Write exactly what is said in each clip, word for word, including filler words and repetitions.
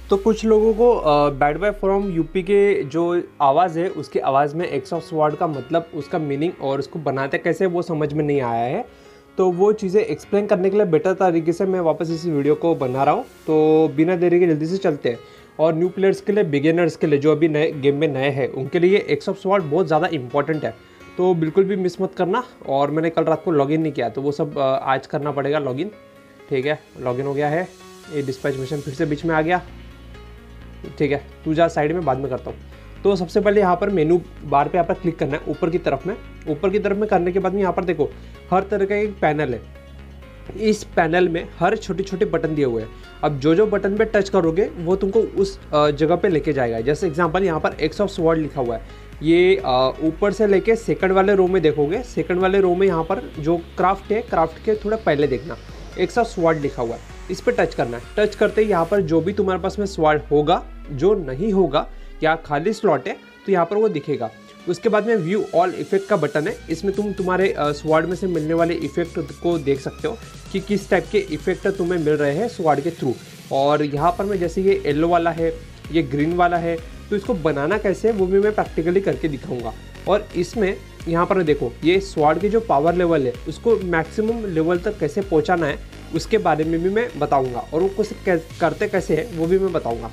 तो कुछ लोगों को बैड बॉय फ्रॉम यूपी के जो आवाज़ है उसकी आवाज़ में एक्स ऑफ स्वॉर्ड का मतलब, उसका मीनिंग और उसको बनाते कैसे वो समझ में नहीं आया है। तो वो चीज़ें एक्सप्लेन करने के लिए बेटर तरीके से मैं वापस इस वीडियो को बना रहा हूँ। तो बिना देरी के जल्दी से चलते हैं। और न्यू प्लेयर्स के लिए, बिगिनर्स के लिए, जो अभी नए गेम में नए हैं, उनके लिए एक्स ऑफ स्वॉर्ड बहुत ज़्यादा इंपॉर्टेंट है। तो बिल्कुल भी मिस मत करना। और मैंने कल रात को लॉगिन नहीं किया तो वो सब आज करना पड़ेगा लॉगिन। ठीक है, लॉगिन हो गया है। ये डिस्पैच मिशन फिर से बीच में आ गया। ठीक है, तू जा साइड में, बाद में करता हूँ। तो सबसे पहले यहाँ पर मेनू बार पे यहाँ पर क्लिक करना है ऊपर की तरफ में। ऊपर की तरफ में करने के बाद में यहाँ पर देखो हर तरह का एक पैनल है। इस पैनल में हर छोटे छोटे बटन दिए हुए हैं। अब जो जो बटन पे टच करोगे वो तुमको उस जगह पे लेके जाएगा। जैसे एग्जांपल यहाँ पर एक्स ऑफ स्वॉर्ड लिखा हुआ है। ये ऊपर से लेके सेकंड वाले रो में देखोगे। सेकंड वाले रो में यहाँ पर जो क्राफ्ट है, क्राफ्ट के थोड़ा पहले देखना एक्स ऑफ स्वॉर्ड लिखा हुआ है। इस पर टच करना है। टच करते ही यहाँ पर जो भी तुम्हारे पास में स्वॉर्ड होगा, जो नहीं होगा या खाली स्लॉट है तो यहाँ पर वो दिखेगा। उसके बाद में व्यू ऑल इफेक्ट का बटन है। इसमें तुम तुम्हारे स्वॉर्ड में से मिलने वाले इफेक्ट को देख सकते हो कि किस टाइप के इफेक्ट तुम्हें मिल रहे हैं स्वॉर्ड के थ्रू। और यहाँ पर मैं जैसे ये येलो वाला है, ये ग्रीन वाला है, तो इसको बनाना कैसे है वो भी मैं प्रैक्टिकली करके दिखाऊंगा। और इसमें यहाँ पर देखो ये स्वॉर्ड की जो पावर लेवल है उसको मैक्सिमम लेवल तक कैसे पहुँचाना है उसके बारे में भी मैं बताऊँगा। और वो कुछ करते कैसे है वो भी मैं बताऊँगा।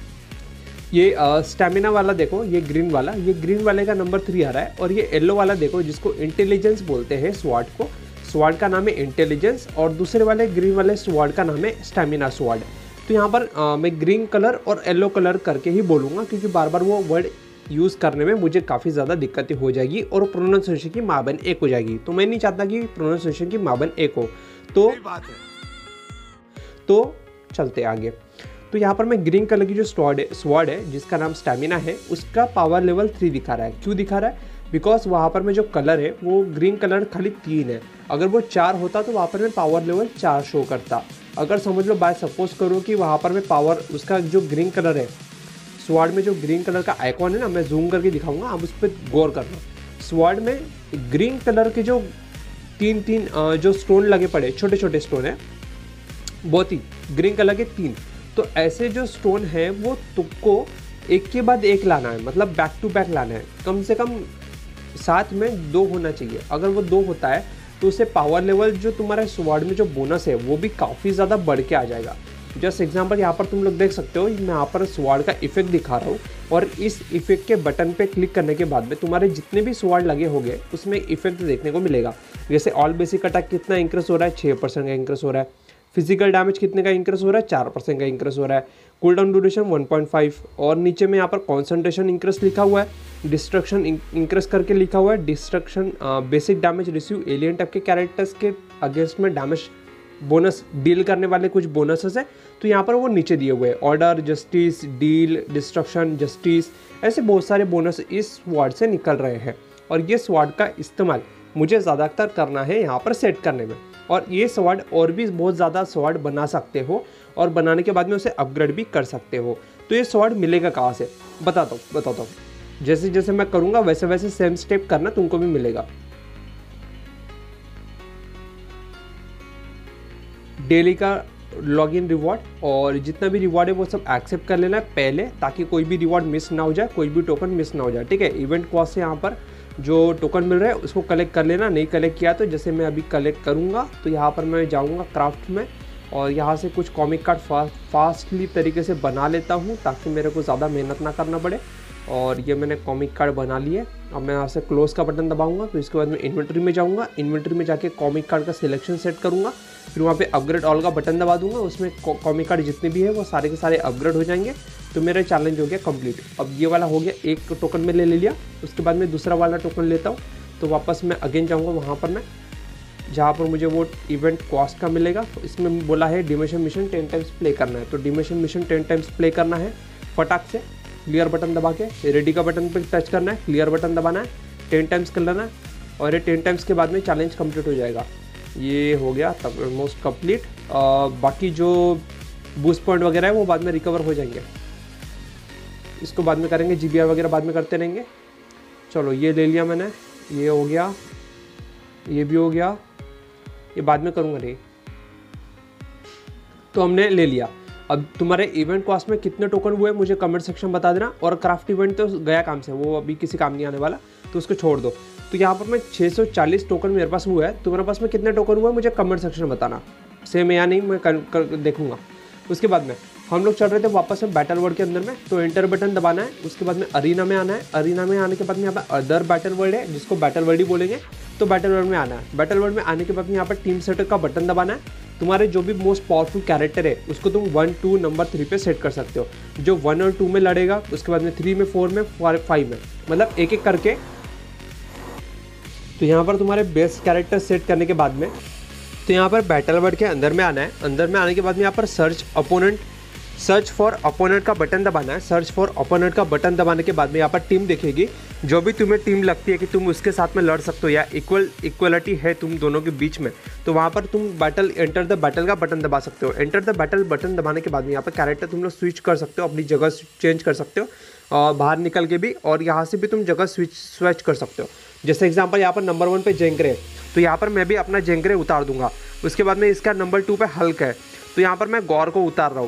ये स्टैमिना वाला देखो, ये ग्रीन वाला, ये ग्रीन वाले का नंबर थ्री आ रहा है। और ये येलो वाला देखो जिसको इंटेलिजेंस बोलते हैं स्वॉर्ड को। स्वॉर्ड का नाम है इंटेलिजेंस और दूसरे वाले ग्रीन वाले स्वॉर्ड का नाम है स्टैमिना स्वॉर्ड। तो यहाँ पर आ, मैं ग्रीन कलर और येलो कलर करके ही बोलूँगा क्योंकि बार बार वो वर्ड यूज़ करने में मुझे काफ़ी ज़्यादा दिक्कतें हो जाएगी और प्रोनाउंसिएशन की माँ बहन एक हो जाएगी। तो मैं नहीं चाहता कि प्रोनाउंसिएशन की माँ बहन एक हो। तो बात है, तो चलते आगे। तो यहाँ पर मैं ग्रीन कलर की जो स्वॉर्ड है स्वॉर्ड है जिसका नाम स्टैमिना है, उसका पावर लेवल थ्री दिखा रहा है। क्यों दिखा रहा है? बिकॉज वहाँ पर में जो कलर है वो ग्रीन कलर खाली तीन है। अगर वो चार होता तो वहाँ पर में पावर लेवल चार शो करता। अगर समझ लो बाय सपोज करो कि वहाँ पर में पावर, उसका जो ग्रीन कलर है स्वॉर्ड में, जो ग्रीन कलर का आइकॉन है ना, मैं जूम करके दिखाऊंगा, आप उस पर गौर करना। स्वॉर्ड में ग्रीन कलर के जो तीन तीन जो स्टोन लगे पड़े, छोटे छोटे स्टोन है, बहुत ही ग्रीन कलर के तीन। तो ऐसे जो स्टोन है वो तुमको एक के बाद एक लाना है, मतलब बैक टू बैक लाना है। कम से कम साथ में दो होना चाहिए। अगर वो दो होता है तो उससे पावर लेवल जो तुम्हारे स्वॉर्ड में जो बोनस है वो भी काफ़ी ज़्यादा बढ़ के आ जाएगा। जस्ट एग्जांपल यहाँ पर तुम लोग देख सकते हो, मैं यहाँ पर स्वॉर्ड का इफेक्ट दिखा रहा हूँ और इस इफेक्ट के बटन पे क्लिक करने के बाद में तुम्हारे जितने भी स्वॉर्ड लगे होंगे उसमें इफेक्ट देखने को मिलेगा। जैसे ऑल बेसिक अटैक कितना इंक्रेस हो रहा है, छः परसेंट का इंक्रेस हो रहा है। फिजिकल डैमेज कितने का इंक्रेस हो रहा है, चार परसेंट का इंक्रेस हो रहा है। Cool down duration one point five. और नीचे में यहाँ पर कॉन्सेंट्रेशन इंक्रेस लिखा हुआ है, डिस्ट्रक्शन इंक्रेस करके लिखा हुआ है। Destruction basic damage receive alien type के कैरेक्टर्स के अगेंस्ट में डैमेज बोनस डील करने वाले कुछ बोनसेस है, तो यहाँ पर वो नीचे दिए हुए हैं। Order, justice, deal, destruction, justice, ऐसे बहुत सारे बोनस इस स्वॉर्ड से निकल रहे हैं। और ये स्वॉर्ड का इस्तेमाल मुझे ज़्यादातर करना है यहाँ पर सेट करने में। और ये स्वॉर्ड और भी बहुत ज़्यादा स्वॉर्ड बना सकते हो और बनाने के बाद में उसे अपग्रेड भी कर सकते हो। तो ये स्वॉर्ड मिलेगा कहाँ से बताता हूँ बताता हूँ जैसे जैसे मैं करूँगा वैसे वैसे सेम स्टेप करना, तुमको भी मिलेगा। डेली का लॉगिन रिवॉर्ड और जितना भी रिवॉर्ड है वो सब एक्सेप्ट कर लेना है पहले, ताकि कोई भी रिवॉर्ड मिस ना हो जाए, कोई भी टोकन मिस ना हो जाए। ठीक है, इवेंट कॉस्ट से यहाँ पर जो टोकन मिल रहा है उसको कलेक्ट कर लेना। नहीं कलेक्ट किया तो जैसे मैं अभी कलेक्ट करूँगा तो यहाँ पर मैं जाऊँगा क्राफ्ट में और यहाँ से कुछ कॉमिक कार्ड फा, फास्टली तरीके से बना लेता हूँ ताकि मेरे को ज़्यादा मेहनत ना करना पड़े। और ये मैंने कॉमिक कार्ड बना लिए। अब मैं यहाँ से क्लोज का बटन दबाऊंगा तो इसके बाद मैं इन्वेंट्री में जाऊँगा। इन्वेंट्री में जाके कॉमिक कार्ड का सिलेक्शन सेट करूँगा, फिर वहाँ पे अपग्रेड ऑल का बटन दबा दूंगा। उसमें कॉमिक कार्ड जितने भी है वो सारे के सारे अपग्रेड हो जाएंगे। तो मेरा चैलेंज हो गया कंप्लीट। अब ये वाला हो गया, एक टोकन में ले ले लिया। उसके बाद मैं दूसरा वाला टोकन लेता हूँ तो वापस मैं अगेन जाऊँगा वहाँ पर मैं जहाँ पर मुझे वो इवेंट कॉस्ट का मिलेगा। तो इसमें बोला है dimension mission ten times play करना है, तो dimension mission ten times play करना है। फटाक से क्लियर बटन दबा के रेडी का बटन पर टच करना है, क्लियर बटन दबाना है, टेन टाइम्स कर लेना है और ये टेन टाइम्स के बाद में चैलेंज कंप्लीट हो जाएगा। ये हो गया तब ऑलमोस्ट कंप्लीट। बाकी जो बूस्ट पॉइंट वगैरह है वो बाद में रिकवर हो जाएंगे, इसको बाद में करेंगे, जी बी आर वगैरह बाद में करते रहेंगे। चलो ये ले लिया मैंने, ये हो गया, ये भी हो गया, ये बाद में करूँगा नहीं। तो हमने ले लिया। अब तुम्हारे इवेंट कॉस्ट में कितने टोकन हुए मुझे कमेंट सेक्शन बता देना। और क्राफ्ट इवेंट तो गया काम से, वो अभी किसी काम नहीं आने वाला, तो उसको छोड़ दो। तो यहाँ पर मैं छः सौ चालीस टोकन मेरे पास हुआ है, तुम्हारे पास में कितने टोकन हुए मुझे कमेंट सेक्शन में बताना, सेम है या नहीं मैं कर, कर, देखूंगा। उसके बाद में हम लोग चल रहे थे वापस में बैटल वर्ल्ड के अंदर में, तो एंटर बटन दबाना है। उसके बाद में अरीना में आना है। अरीना में आने के बाद में यहाँ पर अदर बैटल वर्ल्ड है, जिसको बैटल वर्ल्ड ही बोलेंगे, तो बैटल वर्ल्ड में आना है। बैटल वर्ल्ड में आने के बाद में यहाँ पर टीम सेटअप का बटन दबाना है। तुम्हारे जो भी मोस्ट पावरफुल कैरेक्टर है उसको तुम वन टू नंबर थ्री पे सेट कर सकते हो। जो वन और टू में लड़ेगा, उसके बाद में थ्री में, फोर में, फाइव में, मतलब एक एक करके। तो यहाँ पर तुम्हारे बेस्ट कैरेक्टर सेट करने के बाद में तो यहाँ पर बैटल वर्ल्ड के अंदर में आना है। अंदर में आने के बाद में यहाँ पर search opponent search for opponent का बटन दबाना है। सर्च फॉर अपोनेंट का बटन दबाने के बाद में यहाँ पर टीम दिखेगी। जो भी तुम्हें टीम लगती है कि तुम उसके साथ में लड़ सकते हो या इक्वल इक्वलिटी है तुम दोनों के बीच में, तो वहाँ पर तुम बैटल एंटर द बैटल का बटन दबा सकते हो। एंटर द बैटल बटन दबाने के बाद में यहाँ पर कैरेक्टर तुम लोग स्विच कर सकते हो, अपनी जगह चेंज कर सकते हो और बाहर निकल के भी, और यहाँ से भी तुम जगह स्विच स्विच कर सकते हो। जैसे एग्जाम्पल यहाँ पर नंबर वन पे जेंकरे, तो यहाँ पर मैं भी अपना जेंकरे उतार दूंगा। उसके बाद में इसका नंबर टू पे हल्क है, तो यहाँ पर मैं गौर को उतार रहा हूँ,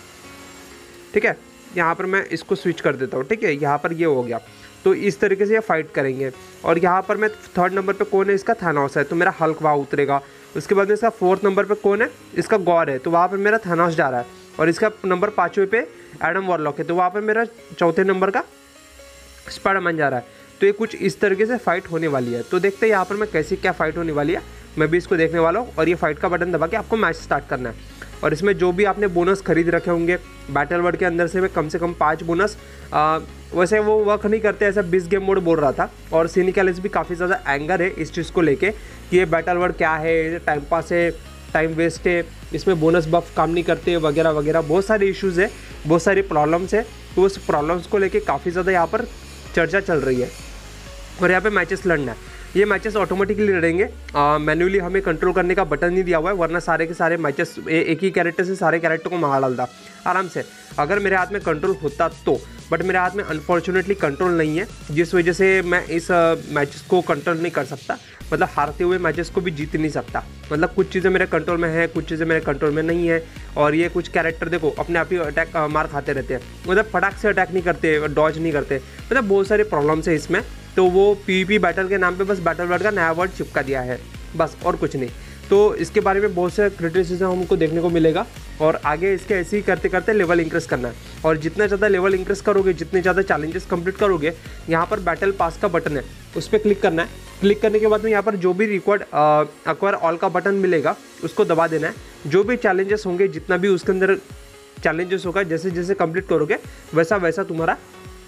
ठीक है। यहाँ पर मैं इसको स्विच कर देता हूँ, ठीक है। यहाँ पर ये हो गया। तो इस तरीके से ये फाइट करेंगे। और यहाँ पर मैं थर्ड नंबर पे कौन है, इसका थानोस है, तो मेरा हल्क वहाँ उतरेगा। उसके बाद में इसका फोर्थ नंबर पे कौन है, इसका गौर है, तो वहाँ पर मेरा थानोस जा रहा है। और इसका नंबर पाँचवें पे एडम वॉरलॉक है, तो वहाँ पर मेरा चौथे नंबर का स्पाइडरमैन जा रहा है। तो ये कुछ इस तरीके से फाइट होने वाली है। तो देखते हैं यहाँ पर मैं कैसी क्या फाइट होने वाली है, मैं भी इसको देखने वाला हूँ। और ये फाइट का बटन दबा के आपको मैच स्टार्ट करना है। और इसमें जो भी आपने बोनस खरीद रखे होंगे बैटल वर्ल्ड के अंदर से, मैं कम से कम पाँच बोनस, आ, वैसे वो वर्क नहीं करते, ऐसा बीस गेम मोड बोल रहा था। और सिनिकलिस भी काफ़ी ज़्यादा एंगर है इस चीज़ को लेके कि ये बैटल वर्ल्ड क्या है, टाइम पास है, टाइम वेस्ट है, इसमें बोनस बफ काम नहीं करते वगैरह वगैरह, बहुत सारे इश्यूज़ है, बहुत सारी प्रॉब्लम्स है। तो उस प्रॉब्लम्स को लेके काफ़ी ज़्यादा यहाँ पर चर्चा चल रही है। और यहाँ पे मैचेस लड़ना है, ये मैचेस ऑटोमेटिकली लड़ेंगे, मैन्युअली हमें कंट्रोल करने का बटन नहीं दिया हुआ है, वरना सारे के सारे मैचेस एक ही कैरेक्टर से सारे कैरेक्टर को मार डालता आराम से, अगर मेरे हाथ में कंट्रोल होता तो। बट मेरे हाथ में अनफॉर्चुनेटली कंट्रोल नहीं है, जिस वजह से मैं इस मैचेस को कंट्रोल नहीं कर सकता, मतलब हारते हुए मैचेस को भी जीत नहीं सकता। मतलब कुछ चीज़ें मेरे कंट्रोल में है, कुछ चीज़ें मेरे कंट्रोल में नहीं है। और ये कुछ कैरेक्टर देखो अपने आप ही अटैक मार खाते रहते हैं, मतलब फटाक से अटैक नहीं करते, डॉज नहीं करते, मतलब बहुत सारे प्रॉब्लम्स है इसमें। तो वो पीवीपी बैटल के नाम पे बस बैटल वर्ल्ड का नया वर्ड चिपका दिया है, बस और कुछ नहीं। तो इसके बारे में बहुत से क्रिटिसिज्म हमको देखने को मिलेगा। और आगे इसके ऐसे ही करते करते लेवल इंक्रीज करना है। और जितना ज़्यादा लेवल इंक्रीज करोगे, जितने ज़्यादा चैलेंजेस कंप्लीट करोगे, यहाँ पर बैटल पास का बटन है, उस पर क्लिक करना है। क्लिक करने के बाद में यहाँ पर जो भी रिकॉर्ड अक्वायर ऑल का बटन मिलेगा उसको दबा देना है। जो भी चैलेंजेस होंगे, जितना भी उसके अंदर चैलेंजेस होगा, जैसे जैसे कंप्लीट करोगे वैसा वैसा तुम्हारा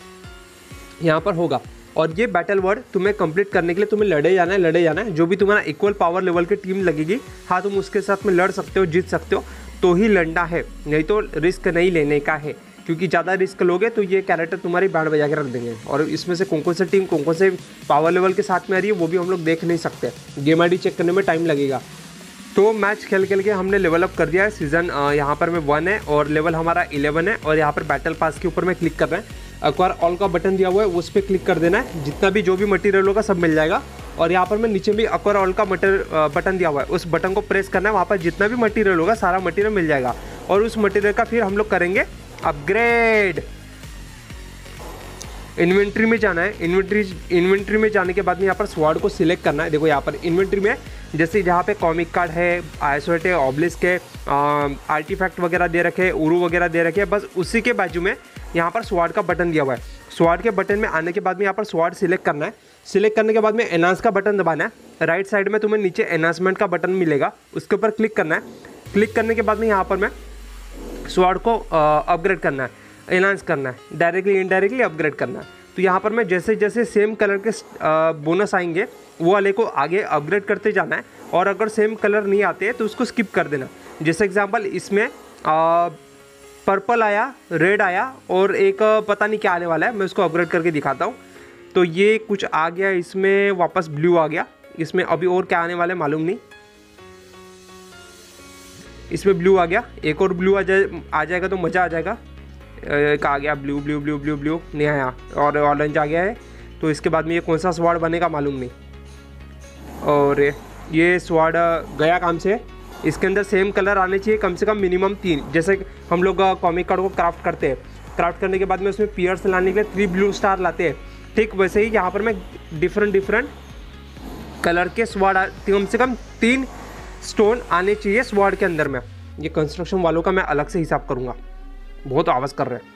यहाँ पर होगा। और ये बैटल वर्ल्ड तुम्हें कंप्लीट करने के लिए तुम्हें लड़े जाना है, लड़े जाना है। जो भी तुम्हारा इक्वल पावर लेवल की टीम लगेगी, हाँ तुम उसके साथ में लड़ सकते हो, जीत सकते हो, तो ही लड़ना है, नहीं तो रिस्क नहीं लेने का है। क्योंकि ज़्यादा रिस्क लोगे तो ये कैरेक्टर तुम्हारी बैंड बजा के रख देंगे। और इसमें से कौन कौन से टीम कौन कौन से पावर लेवल के साथ में आ रही है वो भी हम लोग देख नहीं सकते, गेम आई डी चेक करने में टाइम लगेगा। तो मैच खेल खेल के हमने लेवल अप कर दिया है। सीज़न यहाँ पर में वन है और लेवल हमारा इलेवन है। और यहाँ पर बैटल पास के ऊपर में क्लिक कर रहे हैं, एक्वायर ऑल का बटन दिया हुआ है, उस पर क्लिक कर देना है। जितना भी जो भी मटेरियल होगा सब मिल जाएगा। और यहाँ पर मैं नीचे भी एक्वायर ऑल का मटेरियल बटन दिया हुआ है, उस बटन को प्रेस करना है, वहाँ पर जितना भी मटेरियल होगा सारा मटेरियल मिल जाएगा। और उस मटेरियल का फिर हम लोग करेंगे अपग्रेड। इन्वेंट्री में जाना है। इन्वेंट्री इन्वेंट्री में जाने के बाद में यहाँ पर स्वॉर्ड को सिलेक्ट करना है। देखो यहाँ पर इन्वेंट्री में जैसे जहाँ पे कॉमिक कार्ड है, आइसोलेट है, ऑब्लिस्क है, आर्टिफैक्ट वगैरह दे रखे, उरू वगैरह दे रखे, बस उसी के बाजू में यहाँ पर स्वॉर्ड का बटन दिया हुआ है। स्वॉर्ड के बटन में आने के बाद में यहाँ पर स्वॉर्ड सिलेक्ट करना है। सिलेक्ट करने के बाद में एनहांस का बटन दबाना है। राइट साइड में तुम्हें नीचे एनहांसमेंट का बटन मिलेगा, उसके ऊपर क्लिक करना है। क्लिक करने के बाद में यहाँ पर मैं स्वॉर्ड को अपग्रेड करना है, एनहांस करना है, डायरेक्टली इनडायरेक्टली अपग्रेड करना है। तो यहाँ पर मैं जैसे जैसे सेम कलर के बोनस आएंगे वो वाले को आगे अपग्रेड करते जाना है। और अगर सेम कलर नहीं आते हैं तो उसको स्किप कर देना। जैसे एग्जांपल इसमें पर्पल आया, रेड आया और एक पता नहीं क्या आने वाला है, मैं उसको अपग्रेड करके दिखाता हूँ। तो ये कुछ आ गया, इसमें वापस ब्लू आ गया, इसमें अभी और क्या आने वाला है मालूम नहीं। इसमें ब्लू आ गया, एक और ब्लू आ जाए आ जाएगा तो मज़ा आ जाएगा। एक आ गया blue blue blue blue blue नहीं आया, और ऑरेंज आ गया है। तो इसके बाद में ये कौन सा स्वॉर्ड बनेगा मालूम नहीं। और ये स्वॉर्ड गया काम से, इसके अंदर सेम कलर आने चाहिए, कम से कम मिनिमम तीन। जैसे हम लोग कॉमिक कार्ड को क्राफ्ट करते हैं, क्राफ्ट करने के बाद में उसमें पियर्स लाने के लिए थ्री ब्लू स्टार लाते हैं, ठीक वैसे ही यहाँ पर मैं डिफरेंट डिफरेंट कलर के स्वॉर्ड कम से कम तीन स्टोन आने चाहिए स्वॉर्ड के अंदर में। ये कंस्ट्रक्शन वालों का मैं अलग से हिसाब करूँगा, बहुत आवाज़ कर रहे हैं।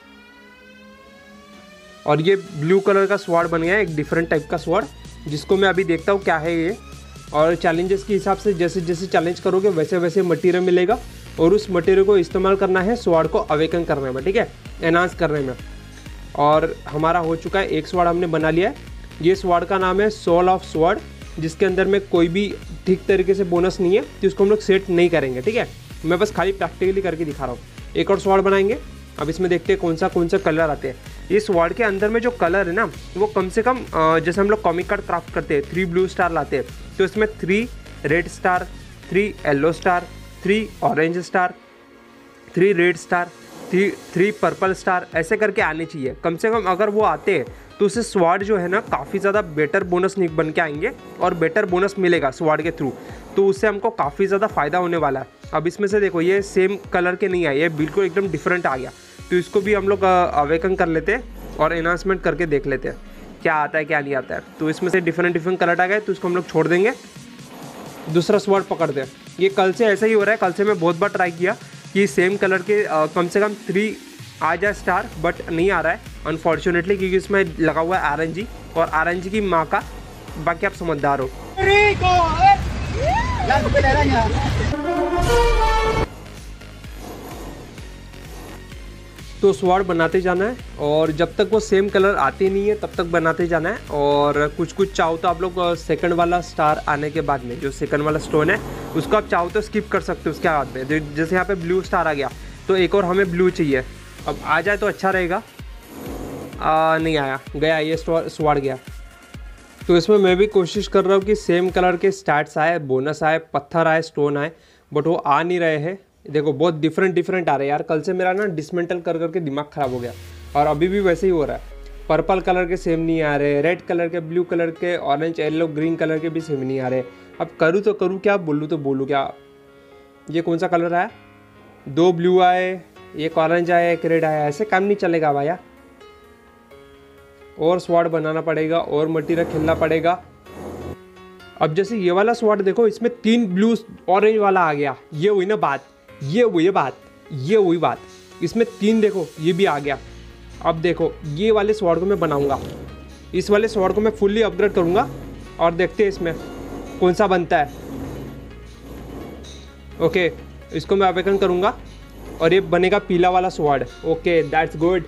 और ये ब्लू कलर का स्वॉर्ड बन गया है, एक डिफरेंट टाइप का स्वॉर्ड, जिसको मैं अभी देखता हूँ क्या है ये। और चैलेंजेस के हिसाब से जैसे जैसे चैलेंज करोगे वैसे वैसे मटेरियल मिलेगा, और उस मटेरियल को इस्तेमाल करना है स्वॉर्ड को अवेकन करने में, ठीक है, एनहांस करने में। और हमारा हो चुका है, एक स्वॉर्ड हमने बना लिया है। ये स्वॉर्ड का नाम है सोल ऑफ स्वॉर्ड, जिसके अंदर में कोई भी ठीक तरीके से बोनस नहीं है, तो इसको हम लोग सेट नहीं करेंगे, ठीक है। मैं बस खाली प्रैक्टिकली करके दिखा रहा हूँ। एक और स्वॉर्ड बनाएंगे, अब इसमें देखते हैं कौन सा कौन सा कलर आते हैं। ये स्वॉर्ड के अंदर में जो कलर है ना, वो कम से कम जैसे हम लोग कॉमिक कार्ड क्राफ्ट करते हैं, थ्री ब्लू स्टार लाते हैं, तो इसमें three red star, three yellow star, three orange star, three red star, three three purple star, ऐसे करके आने चाहिए कम से कम। अगर वो आते हैं तो उससे स्वॉर्ड जो है ना काफ़ी ज़्यादा बेटर बोनस बन के आएंगे, और बेटर बोनस मिलेगा स्वॉर्ड के थ्रू, तो उससे हमको काफ़ी ज़्यादा फ़ायदा होने वाला है। अब इसमें से देखो, ये सेम कलर के नहीं आए, ये बिल्कुल एकदम डिफरेंट आ गया, तो इसको भी हम लोग अवेकन कर लेते हैं और एनहांसमेंट करके देख लेते हैं क्या आता है क्या नहीं आता है। तो इसमें से डिफरेंट डिफरेंट कलर आ गए, तो इसको हम लोग छोड़ देंगे, दूसरा स्वॉर्ड पकड़ते हैं। ये कल से ऐसा ही हो रहा है, कल से मैं बहुत बार ट्राई किया कि सेम कलर के आ, कम से कम थ्री आ जाए स्टार, बट नहीं आ रहा है अनफॉर्चुनेटली, क्योंकि इसमें लगा हुआ है आर एन जी, और आर एन जी की माँ का, बाकी आप समझदार हो। तो स्वॉर्ड बनाते जाना है, और जब तक वो सेम कलर आते नहीं है तब तक बनाते जाना है। और कुछ कुछ चाहो तो आप लोग सेकंड वाला स्टार आने के बाद में, जो सेकंड वाला स्टोन है उसको आप चाहो तो स्किप कर सकते हो उसके बाद में। जैसे यहाँ पे ब्लू स्टार आ गया, तो एक और हमें ब्लू चाहिए, अब आ जाए तो अच्छा रहेगा। आ, नहीं आया, गया, ये स्वॉर्ड गया। तो इसमें मैं भी कोशिश कर रहा हूँ कि सेम कलर के स्टैट्स आए, बोनस आए, पत्थर आए, स्टोन आए, बट वो आ नहीं रहे हैं। देखो बहुत डिफरेंट डिफरेंट आ रहे हैं यार, कल से मेरा ना डिसमेंटल कर करके दिमाग ख़राब हो गया, और अभी भी वैसे ही हो रहा है। पर्पल कलर के सेम नहीं आ रहे, रेड कलर के, ब्लू कलर के, ऑरेंज, येलो, ग्रीन कलर के भी सेम नहीं आ रहे। अब करूँ तो करूँ क्या, बोलूँ तो बोलूँ क्या। ये कौन सा कलर आया, दो ब्लू आए, एक ऑरेंज आया, एक रेड आया, ऐसे काम नहीं चलेगा भैया। और स्वॉर्ड बनाना पड़ेगा, और मटेरियल खेलना पड़ेगा। अब जैसे ये वाला स्वॉर्ड देखो, इसमें तीन ब्लू ऑरेंज वाला आ गया, ये हुई ना बात, ये हुई बात, ये हुई बात। इसमें तीन देखो, ये भी आ गया। अब देखो ये वाले स्वॉर्ड को मैं बनाऊंगा, इस वाले स्वॉर्ड को मैं फुल्ली अपग्रेड करूंगा, और देखते हैं इसमें कौन सा बनता है। ओके, इसको मैं अवेकन करूंगा, और ये बनेगा पीला वाला स्वॉर्ड। Okay, that's good.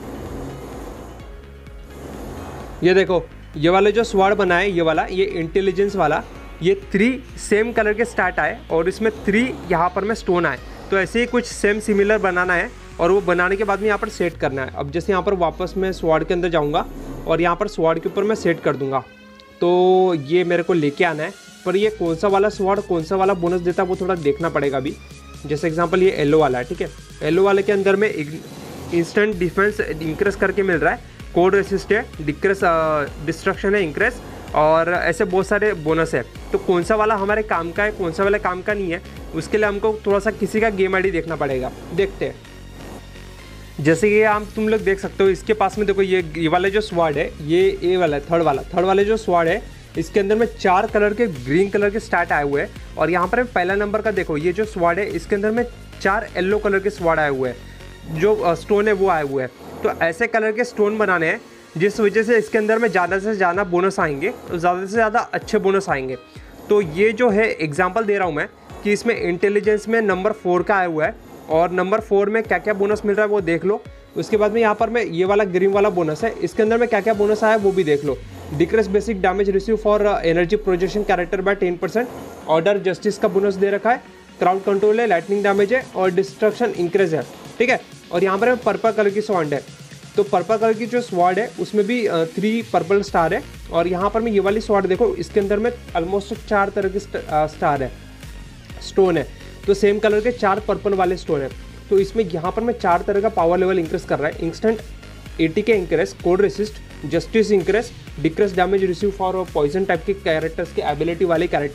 ये देखो, ये वाले जो स्वॉर्ड बना है, ये वाला, ये इंटेलिजेंस वाला, ये थ्री सेम कलर के स्टार्ट आए, और इसमें थ्री यहाँ पर में स्टोन आए। तो ऐसे ही कुछ सेम सिमिलर बनाना है, और वो बनाने के बाद में यहाँ पर सेट करना है। अब जैसे यहाँ पर वापस मैं स्वॉर्ड के अंदर जाऊँगा, और यहाँ पर स्वॉर्ड के ऊपर मैं सेट कर दूँगा, तो ये मेरे को लेके आना है। पर ये कौन सा वाला स्वॉर्ड कौन सा वाला बोनस देता है वो थोड़ा देखना पड़ेगा अभी। जैसे एग्जांपल ये येलो वाला है, ठीक है, येलो वाले के अंदर में इंस्टेंट डिफेंस इंक्रेस करके मिल रहा है, कोड रेसिस्ट है, डिक्रेस डिस्ट्रक्शन है, इंक्रेस, और ऐसे बहुत सारे बोनस है। तो कौन सा वाला हमारे काम का है, कौन सा वाला काम का नहीं है, उसके लिए हमको थोड़ा सा किसी का गेम आईडी देखना पड़ेगा। देखते हैं, जैसे ये आप तुम लोग देख सकते हो, इसके पास में देखो, ये ये वाला जो स्वॉर्ड है, ये ए वाला है, थर्ड वाला थर्ड वाले जो स्वॉर्ड है, इसके अंदर में चार कलर के ग्रीन कलर के स्टार्ट आए हुए हैं। और यहाँ पर पहला नंबर का देखो, ये जो स्वॉर्ड है, इसके अंदर में चार येलो कलर के स्वॉर्ड आए हुए हैं, जो स्टोन है वो आए हुए हैं। तो ऐसे कलर के स्टोन बनाने हैं, जिस वजह से इसके अंदर में ज़्यादा से ज़्यादा बोनस आएंगे, तो ज़्यादा से ज़्यादा अच्छे बोनस आएंगे। तो ये जो है एग्जांपल दे रहा हूँ मैं, कि इसमें इंटेलिजेंस में नंबर फोर का आया हुआ है, और नंबर फोर में क्या क्या बोनस मिल रहा है वो देख लो। उसके बाद में यहाँ पर मैं ये वाला ग्रीन वाला बोनस है, इसके अंदर में क्या क्या बोनस आया है वो भी देख लो। Decrease basic damage receive for energy projection character by ten percent, order justice का बोनस दे रखा है, क्राउड कंट्रोल है, लाइटनिंग डैमेज है, और डिस्ट्रक्शन इंक्रेज है, ठीक है। और यहाँ पर पर्पल कलर की स्वॉर्ड है, तो पर्पल कलर की जो स्वॉर्ड है उसमें भी थ्री पर्पल स्टार है। और यहाँ पर मैं ये वाली स्वॉर्ड देखो, इसके अंदर में ऑलमोस्ट चार तरह के स्टार है, स्टोन है, तो सेम कलर के चार पर्पल वाले स्टोन है। तो इसमें यहाँ पर मैं चार तरह का पावर लेवल इंक्रेस कर रहा है, इंस्टेंट एटी के increase, code resist, justice increase, decrease damage receive for poison type के कैरेक्टर्स के एबिलिटी वाले कैरेक्टर,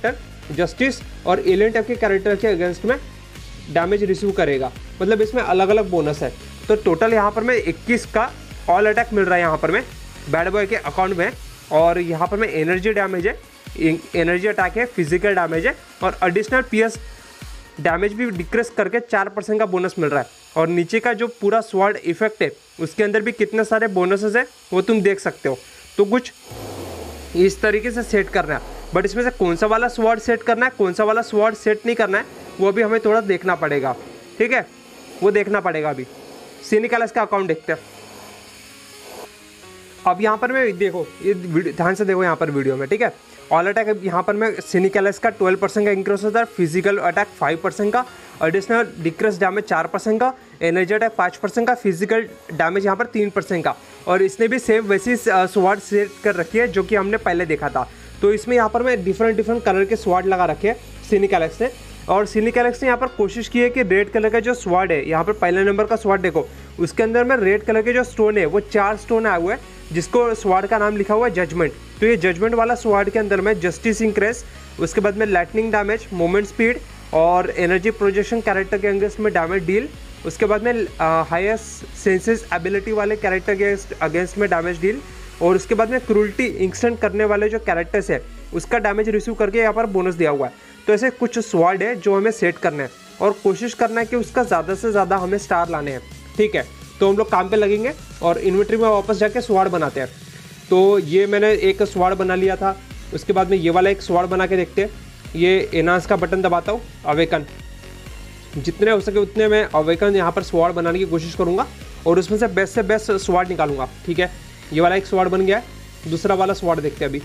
जस्टिस और एलियन टाइप के कैरेक्टर के अगेंस्ट में डैमेज रिसीव करेगा। मतलब इसमें अलग अलग बोनस है। तो टोटल यहाँ पर मैं इक्कीस का ऑल अटैक मिल रहा है यहाँ पर मैं बैड बॉय के अकाउंट में। और यहाँ पर मैं एनर्जी डैमेज है, एनर्जी अटैक है, फिजिकल डैमेज है और एडिशनल पीएस डैमेज भी डिक्रीज करके चार परसेंट का बोनस मिल रहा है। और नीचे का जो पूरा स्वॉर्ड इफेक्ट है उसके अंदर भी कितने सारे बोनसेस है वो तुम देख सकते हो। तो कुछ इस तरीके से सेट करना है, बट इसमें से कौन सा वाला स्वॉर्ड सेट करना है, कौन सा वाला स्वॉर्ड सेट नहीं करना है, वो भी हमें थोड़ा देखना पड़ेगा। ठीक है, वो देखना पड़ेगा। अभी सिनिकलस का अकाउंट देखते हैं। अब यहाँ पर मैं देखो, ये ध्यान से देखो यहाँ पर वीडियो में। ठीक है, ऑल अटैक यहाँ पर मैं सिनिकलस का ट्वेल्व परसेंट का इंक्रीज होता है, फिजिकल अटैक फाइव परसेंट का, एडिशनल डिक्रीज डैमेज चार परसेंट का, एनर्जी अटैक पाँच परसेंट का, फिजिकल डैमेज यहाँ पर तीन परसेंट का। और इसने भी सेम वैसी स्वॉर्ड सेट कर रखी है जो कि हमने पहले देखा था। तो इसमें यहाँ पर मैं डिफरेंट डिफरेंट कलर के स्वॉर्ड लगा रखे हैं सिनिकलस ने। और सिनिकलस ने यहाँ पर कोशिश की है कि रेड कलर का जो स्वॉर्ड है, यहाँ पर पहले नंबर का स्वॉर्ड देखो, उसके अंदर में रेड कलर के जो स्टोन है वो चार स्टोन आए हुए हैं, जिसको स्वॉर्ड का नाम लिखा हुआ है जजमेंट। तो ये जजमेंट वाला स्वॉर्ड के अंदर में जस्टिस इंक्रेस, उसके बाद में लाइटनिंग डैमेज, मूवमेंट स्पीड और एनर्जी प्रोजेक्शन कैरेक्टर के अगेंस्ट में डैमेज डील, उसके बाद में हाईएस्ट सेंसेस एबिलिटी वाले कैरेक्टर के अगेंस्ट में डैमेज डील, और उसके बाद में क्रूल्टी इंस्टेंट करने वाले जो कैरेक्टर्स है उसका डैमेज रिसीव करके यहाँ पर बोनस दिया हुआ है। तो ऐसे कुछ स्वॉर्ड है जो हमें सेट करना है और कोशिश करना है कि उसका ज़्यादा से ज़्यादा हमें स्टार लाने हैं। ठीक है, तो हम लोग काम पे लगेंगे और इन्वेंट्री में वापस जाके स्वॉर्ड बनाते हैं। तो ये मैंने एक स्वॉर्ड बना लिया था, उसके बाद में ये वाला एक स्वॉर्ड बना के देखते हैं। ये एनहांस का बटन दबाता हूँ, अवेकन, जितने हो सके उतने मैं अवेकन यहाँ पर स्वॉर्ड बनाने की कोशिश करूँगा और उसमें से बेस्ट से बेस्ट स्वॉर्ड निकालूंगा। ठीक है, ये वाला एक स्वॉर्ड बन गया है। दूसरा वाला स्वॉर्ड देखते हैं अभी।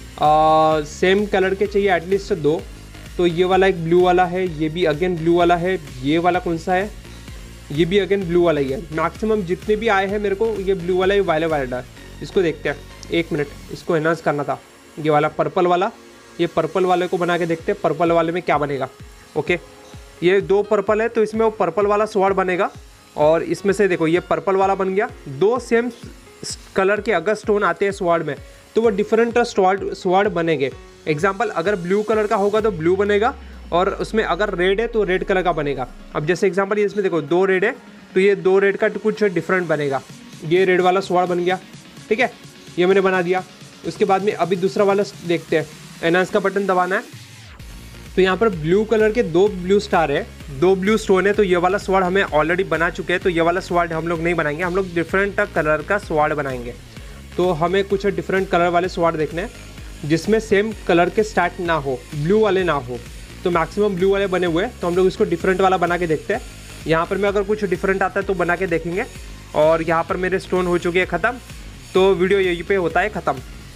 आ, सेम कलर के चाहिए एटलीस्ट दो। तो ये वाला एक ब्लू वाला है, ये भी अगेन ब्लू वाला है। ये वाला कौन सा है, ये भी अगेन ब्लू वाला ही है। मैक्सिमम जितने भी आए हैं मेरे को ये ब्लू वाला ही वाले वाला है। इसको देखते हैं, एक मिनट, इसको एनहांस करना था। ये वाला पर्पल वाला, ये पर्पल वाले को बना के देखते हैं पर्पल वाले में क्या बनेगा। ओके, ये दो पर्पल है तो इसमें वो पर्पल वाला स्वॉर्ड बनेगा। और इसमें से देखो ये पर्पल वाला बन गया। दो सेम कलर के अगर स्टोन आते हैं स्वॉर्ड में तो वो डिफरेंट स्वॉर्ड स्वॉर्ड बनेंगे। एग्जाम्पल, अगर ब्लू कलर का होगा तो ब्लू बनेगा और उसमें अगर रेड है तो रेड कलर का बनेगा। अब जैसे एग्जांपल ये इसमें देखो दो रेड है तो ये दो रेड का कुछ डिफरेंट बनेगा। ये रेड वाला स्वॉर्ड बन गया। ठीक है, ये मैंने बना दिया। उसके बाद में अभी दूसरा वाला देखते हैं, एनहांस का बटन दबाना है। तो यहाँ पर ब्लू कलर के दो ब्लू स्टार है, दो ब्लू स्टोन है। तो ये वाला स्वॉर्ड हमें ऑलरेडी बना चुके हैं, तो ये वाला स्वॉर्ड हम लोग नहीं बनाएंगे, हम लोग डिफरेंट कलर का स्वॉर्ड बनाएंगे। तो हमें कुछ डिफरेंट कलर वाले स्वॉर्ड देखने हैं जिसमें सेम कलर के स्टार्ट ना हो, ब्लू वाले ना हो। तो मैक्सिमम ब्लू वाले बने हुए हैं, तो हम लोग इसको डिफरेंट वाला बना के देखते हैं। यहाँ पर मैं अगर कुछ डिफरेंट आता है तो बना के देखेंगे। और यहाँ पर मेरे स्टोन हो चुके हैं ख़त्म, तो वीडियो यहीं पे होता है ख़त्म।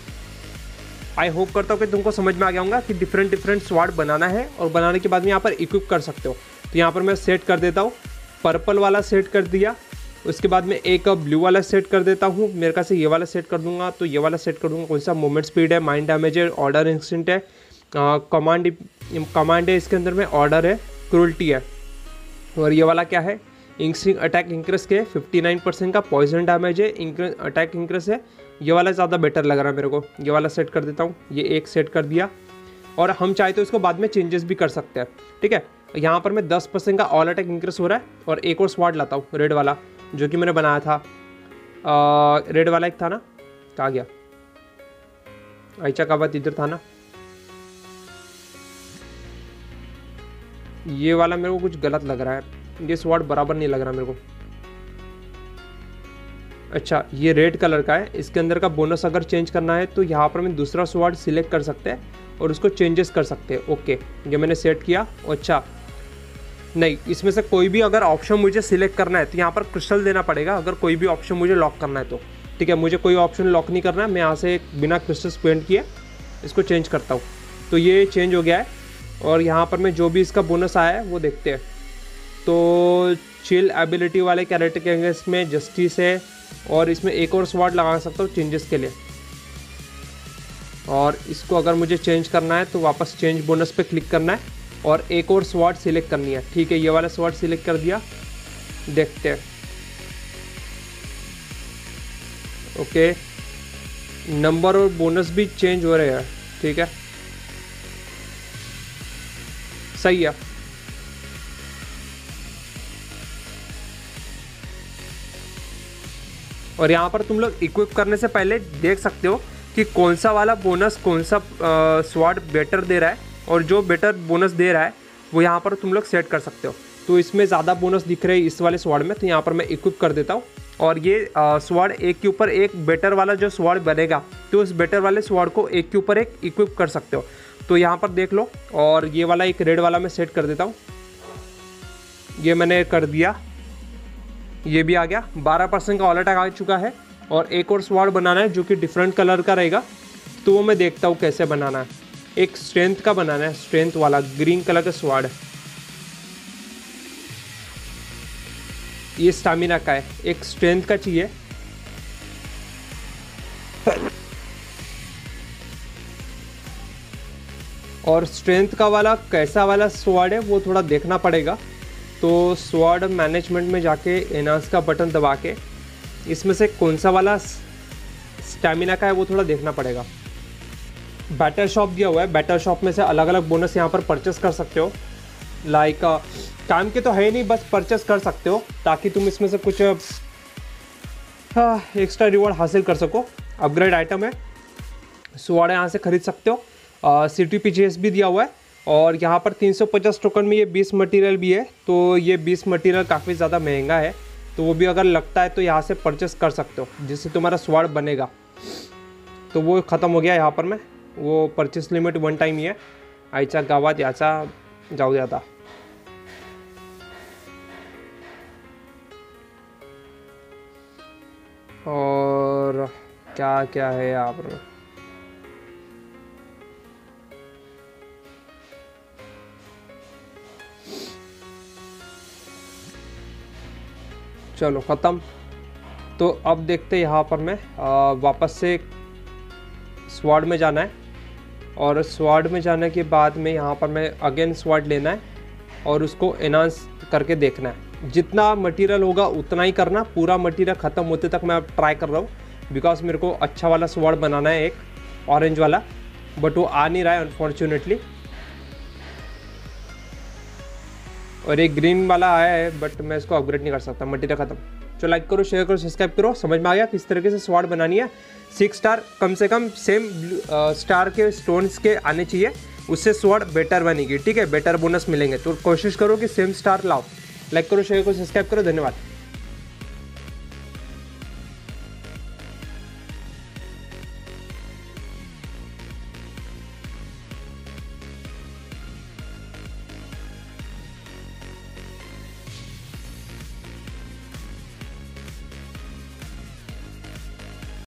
आई होप करता हूँ कि तुमको समझ में आ गया होगा कि डिफरेंट डिफरेंट स्वॉर्ड बनाना है और बनाने के बाद में यहाँ पर इक्विप कर सकते हो। तो यहाँ पर मैं सेट कर देता हूँ, पर्पल वाला सेट कर दिया। उसके बाद में एक ब्लू वाला सेट कर देता हूँ, मेरे ख्याल से ये वाला सेट कर दूंगा। तो ये वाला सेट कर दूंगा, कौन सा, मूवमेंट स्पीड है, माइंड डैमेज है, ऑर्डर इंस्टेंट है, कमांड कमांड है, इसके अंदर में ऑर्डर है, क्रूल्टी है। और ये वाला क्या है, इंक्रिंग अटैक इंक्रेस के फिफ्टी नाइन परसेंट का, पॉइजन डैमेज है, अटैक इंक्रेस है। ये वाला ज़्यादा बेटर लग रहा है मेरे को, ये वाला सेट कर देता हूँ। ये एक सेट कर दिया और हम चाहे तो इसको बाद में चेंजेस भी कर सकते हैं। ठीक है, यहाँ पर मैं दस परसेंट का ऑल अटैक इंक्रेस हो रहा है। और एक और स्वॉर्ड लाता हूँ, रेड वाला, जो कि मैंने बनाया था। आ, रेड वाला एक था ना, कहाँ गया, आयचा का बात इधर था ना। ये वाला मेरे को कुछ गलत लग रहा है, ये स्वॉर्ड बराबर नहीं लग रहा मेरे को। अच्छा, ये रेड कलर का है, इसके अंदर का बोनस अगर चेंज करना है तो यहाँ पर मैं दूसरा स्वॉर्ड सिलेक्ट कर सकते हैं और उसको चेंजेस कर सकते हैं। ओके, ये मैंने सेट किया। अच्छा नहीं, इसमें से कोई भी अगर ऑप्शन मुझे सिलेक्ट करना है तो यहाँ पर क्रिस्टल देना पड़ेगा, अगर कोई भी ऑप्शन मुझे लॉक करना है तो। ठीक है, मुझे कोई ऑप्शन लॉक नहीं करना है, मैं यहाँ से बिना क्रिस्टल पेंट किए इसको चेंज करता हूँ। तो ये चेंज हो गया है। और यहाँ पर मैं जो भी इसका बोनस आया है वो देखते हैं। तो चिल एबिलिटी वाले कैरेक्टर के अगेंस्ट में जस्टिस है और इसमें एक और स्वॉर्ड लगा सकता हूँ चेंजेस के लिए। और इसको अगर मुझे चेंज करना है तो वापस चेंज बोनस पे क्लिक करना है और एक और स्वॉर्ड सिलेक्ट करनी है। ठीक है, ये वाला स्वॉर्ड सिलेक्ट कर दिया, देखते हैं। ओके, नंबर और बोनस भी चेंज हो रहे हैं। ठीक है, सही है। और यहाँ पर तुम लोग इक्विप करने से पहले देख सकते हो कि कौन सा वाला बोनस कौन सा स्वॉर्ड बेटर दे रहा है, और जो बेटर बोनस दे रहा है वो यहाँ पर तुम लोग सेट कर सकते हो। तो इसमें ज़्यादा बोनस दिख रहे हैं इस वाले स्वॉर्ड में, तो यहाँ पर मैं इक्विप कर देता हूँ। और ये स्वॉर्ड एक के ऊपर एक बेटर वाला जो स्वॉर्ड बनेगा, तो उस बेटर वाले स्वॉर्ड को एक के ऊपर एक इक्विप कर सकते हो। तो यहाँ पर देख लो, और ये वाला एक रेड वाला मैं सेट कर देता हूँ। ये मैंने कर दिया, ये भी आ गया। बारह परसेंट का ऑल अटैक आ चुका है। और एक और स्वॉर्ड बनाना है जो कि डिफरेंट कलर का रहेगा, तो वो मैं देखता हूँ कैसे बनाना है। एक स्ट्रेंथ का बनाना है, स्ट्रेंथ वाला ग्रीन कलर का स्वॉर्ड। ये स्टैमिना का है, एक स्ट्रेंथ का चाहिए। और स्ट्रेंथ का वाला कैसा वाला स्वॉर्ड है वो थोड़ा देखना पड़ेगा। तो स्वॉर्ड मैनेजमेंट में जाके एनहांस का बटन दबा के इसमें से कौन सा वाला स्टैमिना का है वो थोड़ा देखना पड़ेगा। बैटल शॉप दिया हुआ है, बैटल शॉप में से अलग अलग बोनस यहाँ पर परचेस कर सकते हो। लाइक काम के तो है नहीं, बस परचेस कर सकते हो ताकि तुम इसमें से कुछ एक्स्ट्रा रिवॉर्ड हासिल कर सको। अपग्रेड आइटम है, स्वॉर्ड यहाँ से खरीद सकते हो। C T P G S भी दिया हुआ है, और यहाँ पर तीन सौ पचास टोकन में ये बीस मटेरियल भी है। तो ये बीस मटेरियल काफ़ी ज़्यादा महंगा है, तो वो भी अगर लगता है तो यहाँ से परचेस कर सकते हो, जिससे तुम्हारा स्वॉर्ड बनेगा। तो वो ख़त्म हो गया यहाँ पर मैं, वो परचेस लिमिट वन टाइम ही है। आयच्या गावात याचा जाऊ दे आता। और क्या क्या है यहाँ पर, चलो ख़त्म। तो अब देखते हैं यहाँ पर मैं आ, वापस से स्वॉर्ड में जाना है, और स्वॉर्ड में जाने के बाद में यहाँ पर मैं अगेन स्वॉर्ड लेना है और उसको एनहांस करके देखना है। जितना मटेरियल होगा उतना ही करना, पूरा मटेरियल ख़त्म होते तक मैं अब ट्राई कर रहा हूँ, बिकॉज मेरे को अच्छा वाला स्वॉर्ड बनाना है, एक ऑरेंज वाला, बट वो आ नहीं रहा है अनफॉर्चुनेटली। और एक ग्रीन वाला आया है बट मैं इसको अपग्रेड नहीं कर सकता, मटेरियल खत्म। तो लाइक करो, शेयर करो, सब्सक्राइब करो। समझ में आ गया किस तरीके से स्वॉर्ड बनानी है। सिक्स स्टार कम से कम सेम स्टार के स्टोन्स के आने चाहिए, उससे स्वॉर्ड बेटर बनेगी। ठीक है, बेटर बोनस मिलेंगे, तो कोशिश करो कि सेम स्टार लाओ। लाइक करो, शेयर करो, सब्सक्राइब करो। धन्यवाद।